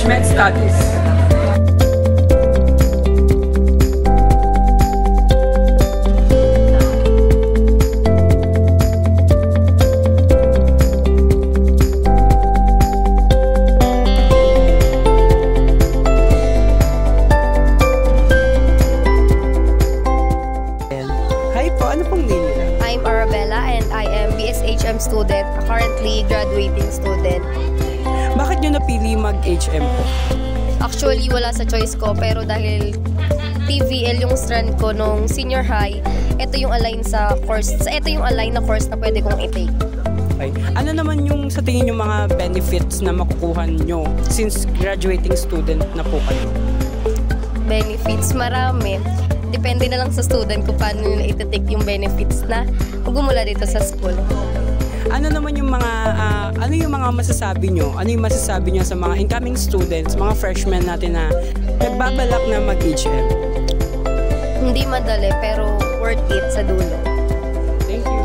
Management Studies. Student, currently graduating student. Bakit nyo napili mag-HM po? Actually, wala sa choice ko, pero dahil TVL yung strand ko nung senior high, ito yung align sa course. Ito yung align na course na pwede kong i-take. Okay. Ano naman yung sa tingin yung mga benefits na makukuha nyo since graduating student na po kayo? Benefits, marami. Depende na lang sa student kung paano nila iti-take yung benefits na magmumula dito sa school. Ano naman yung mga ano yung mga masasabi nyo? Ano yung masasabi nyo sa mga incoming students, mga freshmen natin na nagbabalak na mag-HM? Hindi madali pero worth it sa dulo. Thank you.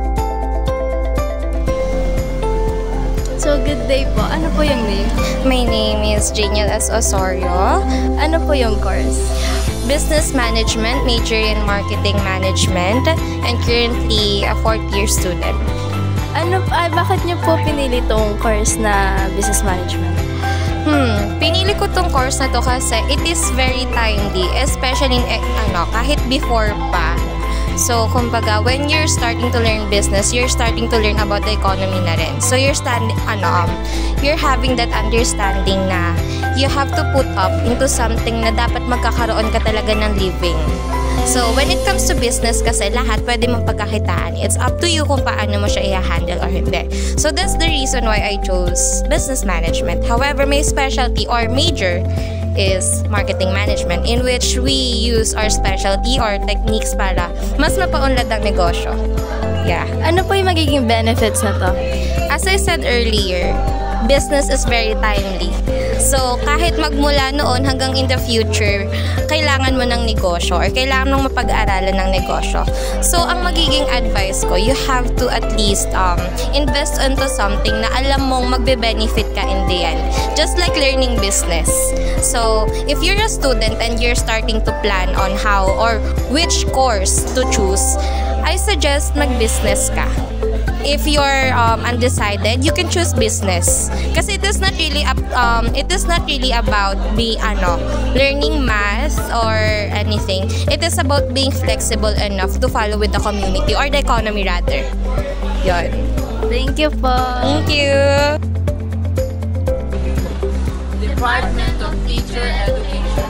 So good day po. Ano po yung name? My name is Janiel S. Osorio. Ano po yung course? Business Management, major in Marketing Management, and currently a 4th year student. Bakit niyo po pinili tong course na Business Management? Pinili ko tong course na to kasi it is very timely, especially kahit before pa. So, kumbaga, when you're starting to learn business, you're starting to learn about the economy na rin. So, you're having that understanding na you have to put up into something na dapat magkakaroon ka talaga ng living. So, when it comes to business kasi, lahat pwede mong pagkakitaan. It's up to you kung paano mo siya i-handle or hindi. So, that's the reason why I chose business management. However, my specialty or major is marketing management, in which we use our specialty or techniques para mas mapaunlad ang negosyo. Yeah. Ano po yung magiging benefits na to? As I said earlier, business is very timely. So, kahit magmula noon hanggang in the future, kailangan mo ng negosyo or kailangan mong mapag-aralan ng negosyo. So, ang magiging advice ko, you have to at least invest into something na alam mong magbe-benefit ka in the end. Just like learning business. So, if you're a student and you're starting to plan on how or which course to choose, I suggest mag-business ka. If you're undecided, you can choose business. Kasi it is not really about learning math or anything. It is about being flexible enough to follow with the community or the economy rather. Yun. Thank you po. Thank you. Department of Teacher Education.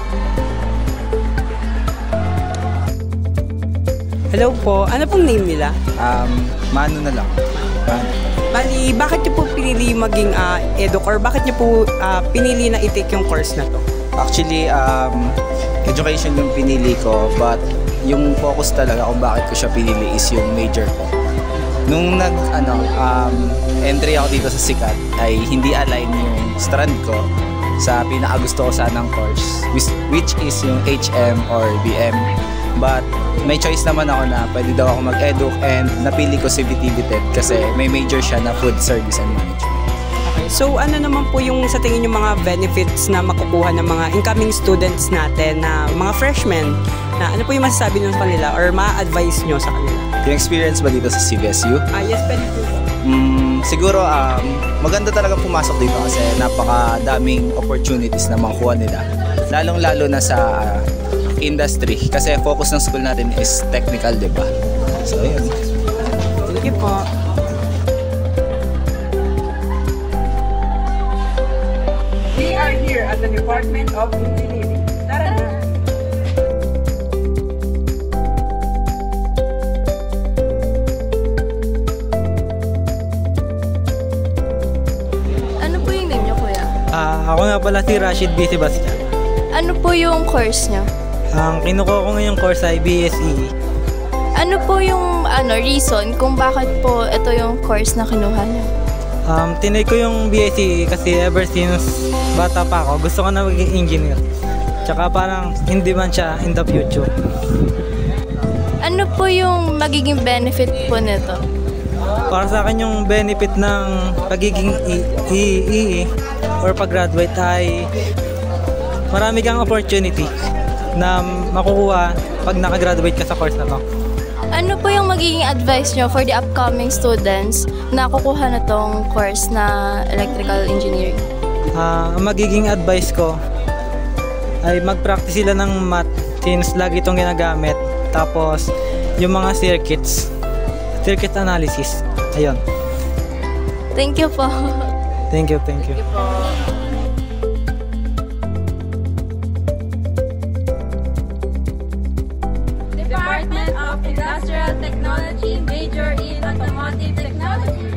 Hello po. Ano pong name nila? Mano na lang. Bali, bakit niyo po pinili maging eduk or bakit niyo po pinili na i-take yung course na to? Actually, education yung pinili ko, but yung focus talaga kung bakit ko siya pinili is yung major ko. Nung entry ako dito sa Sikat ay hindi align yung strand ko sa pinakagusto ko sanang course, which is yung HM or BM. But may choice naman ako na pwede daw ako mag-edu and napili ko si BTBTED kasi may major siya na Food Service and Management. Okay. So ano naman po yung sa tingin yung mga benefits na makukuha ng mga incoming students natin na mga freshmen na ano po yung masasabi nyo sa kanila or ma-advise nyo sa kanila? Yung experience ba dito sa CVSU? Yes, pwede po. Siguro maganda talaga pumasok dito kasi napakadaming opportunities na makuha nila. Lalong-lalo na sa industry kasi focus ng school natin is technical, di ba? So, yun. Thank you po. We are here at the Department of Engineering. Tara na! Ano po yung name niyo, kuya? Ako nga pala si Rashid B. Sebastian. Ano po yung course niyo? Ang kinukuha ko ngayong course ay BSE. Ano po yung reason kung bakit po ito yung course na kinuha niyo? Tinay ko yung BSE kasi ever since bata pa ako, gusto ko na maging engineer. Tsaka parang hindi man siya in the future. Ano po yung magiging benefit po nito? para sa akin yung benefit ng pagiging EE or pag-graduate ay marami kang opportunity na makukuha pag nakagraduate ka sa course na to. Ano po yung magiging advice nyo for the upcoming students na kukuha na tong course na electrical engineering? Ang magiging advice ko ay mag-practice sila ng math since lagi itong ginagamit. Tapos yung mga circuit analysis. Ayun. Thank you po. Thank you, thank you. Department of Industrial Technology, major in Automotive Technology.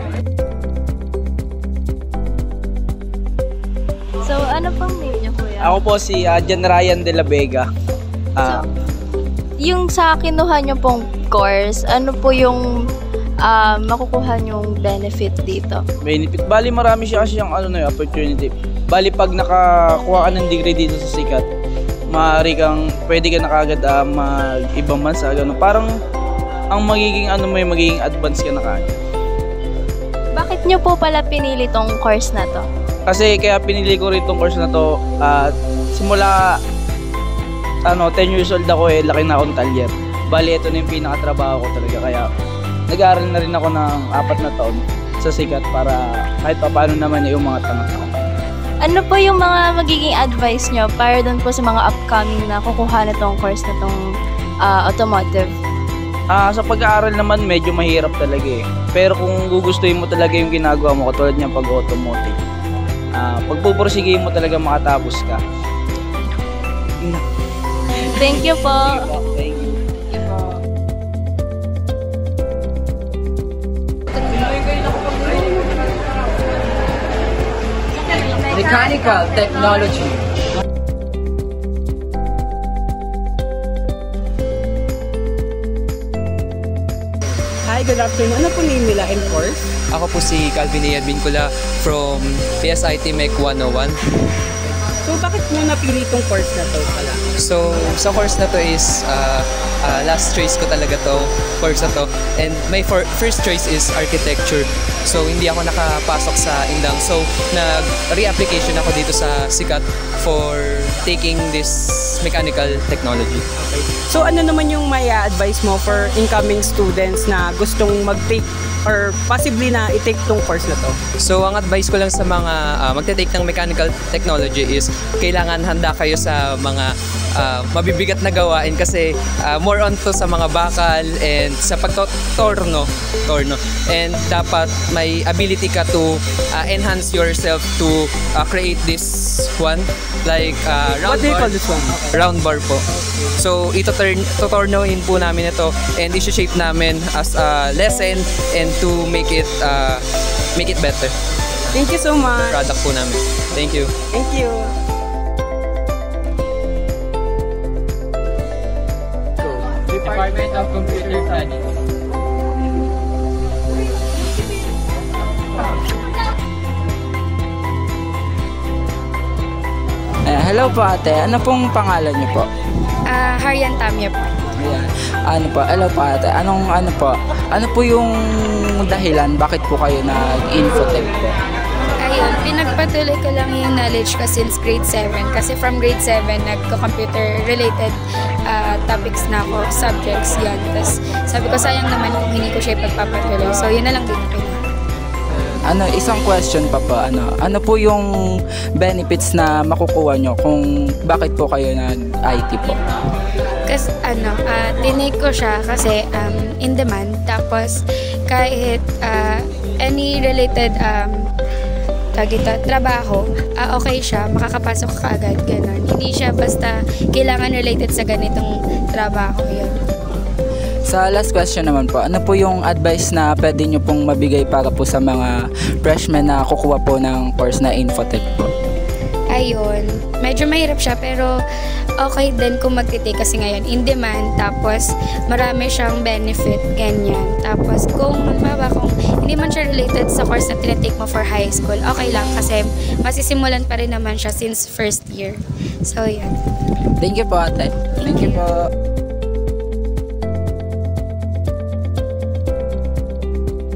So, ano pang name niyo, kuya? Ako po si Jan Ryan de la Vega. Yung sa kinuha niyo pong course, ano po yung makukuha niyong benefit dito? Benefit. Bali marami siya kasi yung opportunity. Bali pag nakakuha ka ng degree dito sa sikat, pwede ka na kagad mag-ibang bansa, gano'n. Parang ang magiging magiging advance ka na kagad. Bakit niyo po pala pinili tong course na to? Kasi kaya pinili ko rin tong course na to, simula 10 years old ako laki na akong talyer. Bali ito na yung pinakatrabaho ko talaga, kaya nag-aaral na rin ako ng 4 na taon sa sikat para kahit pa paano naman yung mga tanong. Ano po yung mga magiging advice nyo para dun po sa mga upcoming na kukuha na tong course na tong automotive? Sa pag-aaral naman medyo mahirap talaga eh. Pero kung gugustuhin mo talaga yung ginagawa mo, katulad niya pag-automotive, pagpupursigihin mo talaga makatapos ka. Thank you po. Thank you. Mechanical Technology. Hi, good afternoon. Ano po name nila and course? Ako po si Calvin Ian Vincula from PSIT Mech 101. So, bakit mo napili itong course na to pala? So, sa course na to is last choice ko talaga to, course na to. And my first choice is architecture. So, hindi ako nakapasok sa Indang. So, nag-re-application ako dito sa SICAT for taking this mechanical technology. Okay. So, ano naman yung may advice mo for incoming students na gustong mag-take or possibly na i-take tong course na to? So, ang advice ko lang sa mga magte-take ng mechanical technology is kailangan handa kayo sa mga mabibigat na gawain kasi more on to sa mga bakal and sa pagtorno. And dapat may ability ka to enhance yourself to create this one like round bar. What do you call this one? Okay. Round bar po. So, ito-tornoin po namin ito and isi-shape namin as a lesson and to make it better. Thank you so much. Product po namin. Thank you. Thank you. Department of Computer Studies. Hello po ate, ano pong pangalan niyo po? Harian Tamya po. Ayan. Ano po, hello po ate, ano po yung dahilan bakit po kayo nag-infotech po? Ayun, pinagpatuloy ko lang yung knowledge ko since grade 7. Kasi from grade 7, nagko-computer related topics na ako, subjects, yan. Tapos sabi ko, sayang naman kung hindi ko siya ipagpapatuloy. So, yun na lang din ako. Isang question pa po, ano po yung benefits na makukuha nyo kung bakit po kayo nag-IT po? Kasi tinake ko siya kasi in demand. Tapos kahit any related trabaho, okay siya, makakapasok ka agad, gano'n. Hindi siya basta kailangan related sa ganitong trabaho, yun. Sa last question naman po, ano po yung advice na pwede nyo pong mabigay para po sa mga freshmen na kukuha po ng course na Infotech po? Ayun, medyo mahirap siya pero okay din kung mag-take kasi ngayon in demand, tapos marami siyang benefit, ganyan. Tapos kung hindi man siya related sa course na tinatake mo for high school, okay lang kasi masisimulan pa rin naman siya since first year. So, yan. Thank you po ate. Thank you po.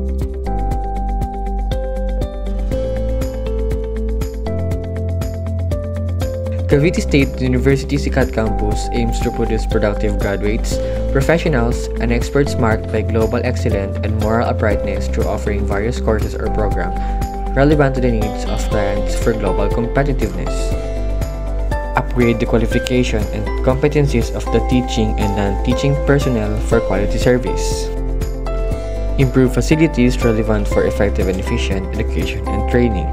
Cavite State University Sikat Campus aims to produce productive graduates, professionals, and experts marked by global excellence and moral uprightness through offering various courses or programs relevant to the needs of clients for global competitiveness. Upgrade the qualification and competencies of the teaching and non-teaching personnel for quality service. Improve facilities relevant for effective and efficient education and training.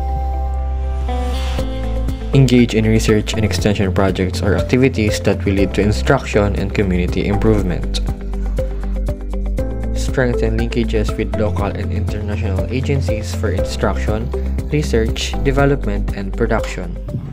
Engage in research and extension projects or activities that will lead to instruction and community improvement. Strengthen linkages with local and international agencies for instruction, research, development, and production.